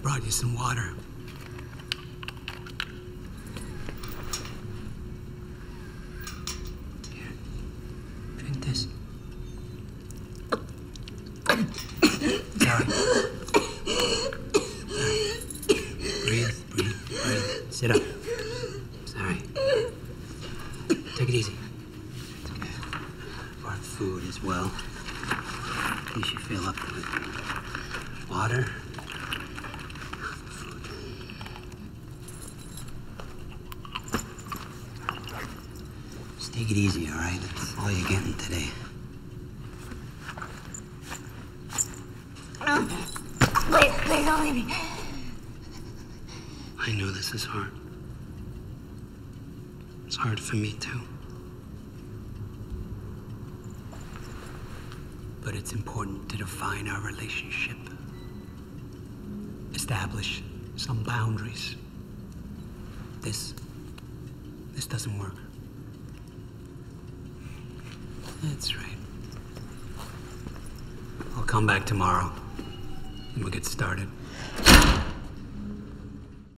brought you some water. Here, drink this. Sorry. Breathe. Sit up. Sorry. Take it easy. It's okay. Brought food as well. In case you feel up to it. Water. Food. Just take it easy, all right? That's all you're getting today. Please don't leave me. I know this is hard. It's hard for me too. But it's important to define our relationship. Establish some boundaries. This doesn't work. That's right. I'll come back tomorrow and we'll get started.